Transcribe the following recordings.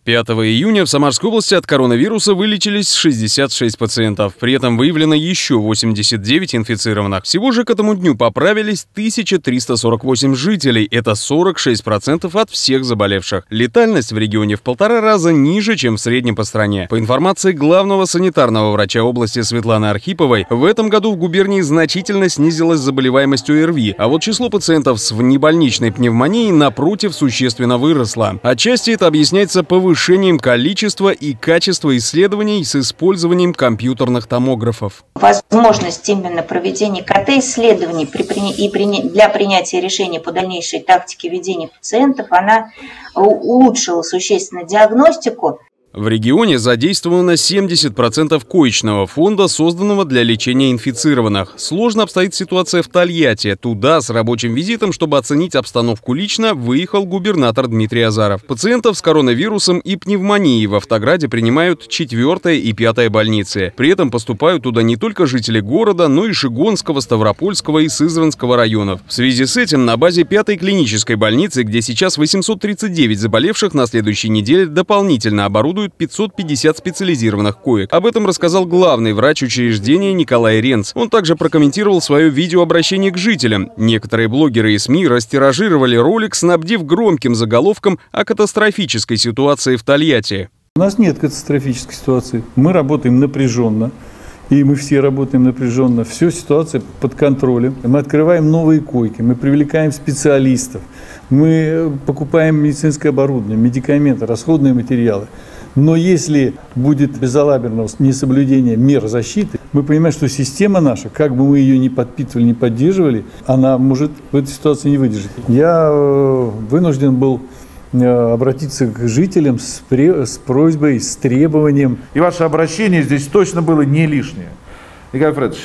5 июня в Самарской области от коронавируса вылечились 66 пациентов. При этом выявлено еще 89 инфицированных. Всего же к этому дню поправились 1348 жителей. Это 46% от всех заболевших. Летальность в регионе в 1,5 раза ниже, чем в среднем по стране. По информации главного санитарного врача области Светланы Архиповой, в этом году в губернии значительно снизилась заболеваемость ОРВИ, а вот число пациентов с внебольничной пневмонией, напротив, существенно выросло. Отчасти это объясняется повышением количества и качества исследований с использованием компьютерных томографов. Возможность именно проведения КТ-исследований для принятия решений по дальнейшей тактике ведения пациентов, она улучшила существенно диагностику. В регионе задействовано 70% коечного фонда, созданного для лечения инфицированных. Сложно обстоит ситуация в Тольятти. Туда с рабочим визитом, чтобы оценить обстановку лично, выехал губернатор Дмитрий Азаров. Пациентов с коронавирусом и пневмонией в Автограде принимают 4-я и 5-я больницы. При этом поступают туда не только жители города, но и Шигонского, Ставропольского и Сызранского районов. В связи с этим на базе 5-й клинической больницы, где сейчас 839 заболевших, на следующей неделе дополнительно оборудуют 550 специализированных коек. Об этом рассказал главный врач учреждения Николай Ренц. Он также прокомментировал свое видеообращение к жителям. Некоторые блогеры и СМИ растиражировали ролик, снабдив громким заголовком о катастрофической ситуации в Тольятти. У нас нет катастрофической ситуации. Мы работаем напряженно. И мы все работаем напряженно. Все ситуация под контролем. Мы открываем новые койки, мы привлекаем специалистов, мы покупаем медицинское оборудование, медикаменты, расходные материалы. Но если будет безалаберное несоблюдение мер защиты, мы понимаем, что система наша, как бы мы ее ни подпитывали, ни поддерживали, она может в этой ситуации не выдержать. Я вынужден был обратиться к жителям с просьбой, с требованием. И ваше обращение здесь точно было не лишнее, Николай Фредович.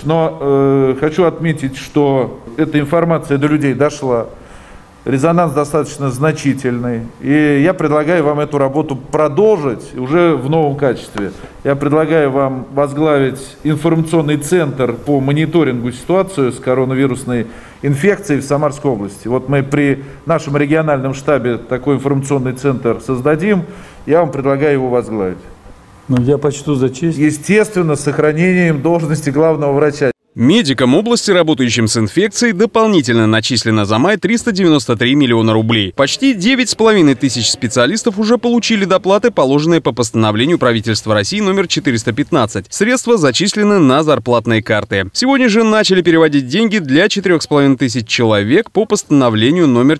Но хочу отметить, что эта информация до людей дошла. Резонанс достаточно значительный. И я предлагаю вам эту работу продолжить уже в новом качестве. Я предлагаю вам возглавить информационный центр по мониторингу ситуации с коронавирусной инфекцией в Самарской области. Вот мы при нашем региональном штабе такой информационный центр создадим. Я вам предлагаю его возглавить. Ну, я почту за честь. Естественно, с сохранением должности главного врача. Медикам области, работающим с инфекцией, дополнительно начислено за май 393 миллиона рублей. Почти 9,5 тысяч специалистов уже получили доплаты, положенные по постановлению правительства России номер 415. Средства зачислены на зарплатные карты. Сегодня же начали переводить деньги для 4,5 тысяч человек по постановлению номер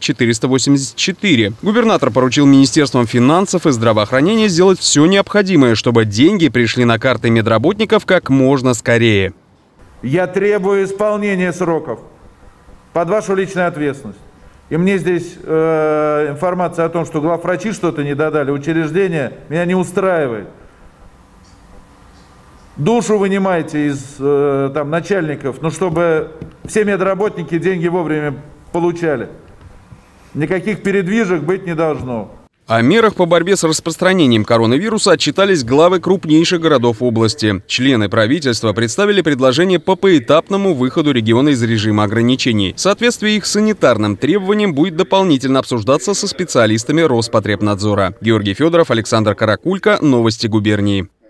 484. Губернатор поручил Министерствам финансов и здравоохранения сделать все необходимое, чтобы деньги пришли на карты медработников как можно скорее. Я требую исполнения сроков под вашу личную ответственность. И мне здесь информация о том, что главврачи что-то не додали, учреждения, меня не устраивает. Душу вынимайте из начальников, чтобы все медработники деньги вовремя получали. Никаких передвижек быть не должно. О мерах по борьбе с распространением коронавируса отчитались главы крупнейших городов области. Члены правительства представили предложение по поэтапному выходу региона из режима ограничений. Соответствие их санитарным требованиям будет дополнительно обсуждаться со специалистами Роспотребнадзора. Георгий Федоров, Александр Каракулько. Новости губернии.